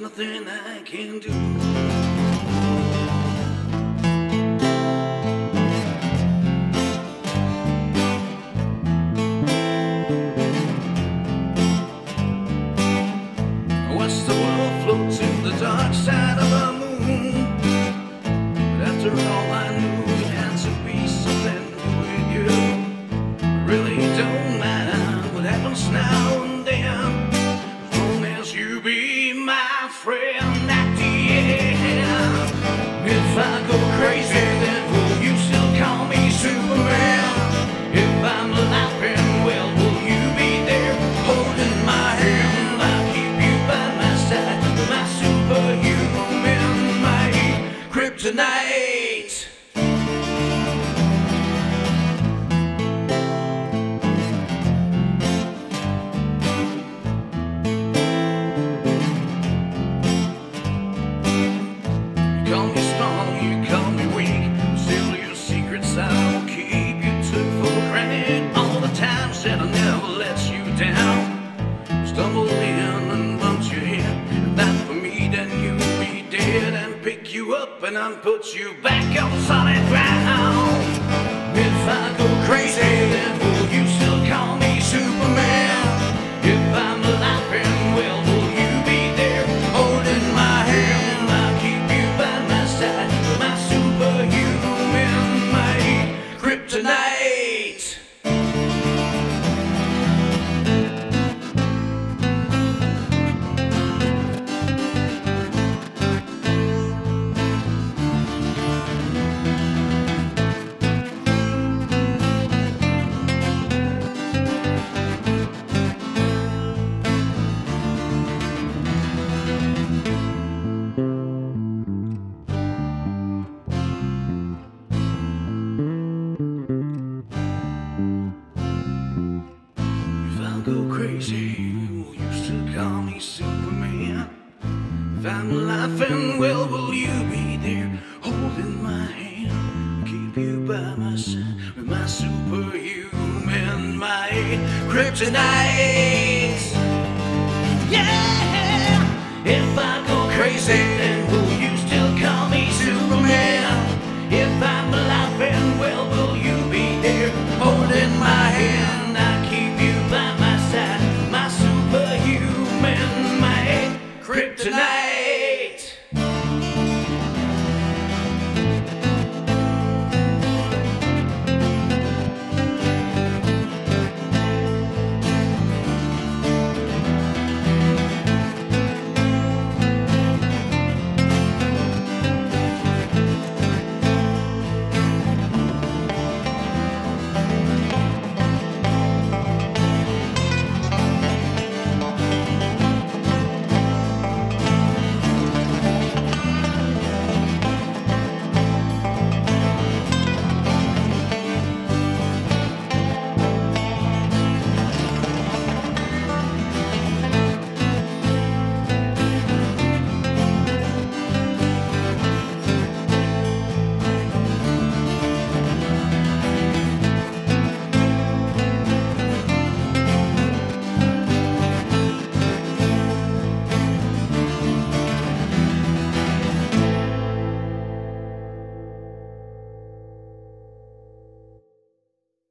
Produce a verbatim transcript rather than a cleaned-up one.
nothing I can do. Watch the world float to the dark side of the moon, but after all I knew it had to be something to do with you. I really don't mind what happens now and then, as long as you be my friend at the end. If I go crazy, then will you still call me Superman? If I'm laughing, well, will you be there holding my hand? I'll keep you by my side, my superhuman, my kryptonite. You call me strong, you call me weak, still your secrets I will keep. You took for granted all the times that I never let you down. Stumble in and bump your head, if not for me then you'd be dead. And pick you up and I'll put you back on solid ground. If I go crazy, then will you still call me Superman? If I'm laughing, well, will you be there holding my hand? I'll keep you by my side, my superhuman, my kryptonite. If I go crazy, will you still call me Superman? If I'm laughing, well, will you be there holding my hand? Keep you by my side with my superhuman, my kryptonite. Yeah! If I go crazy, then will you still call me Superman? If I'm laughing,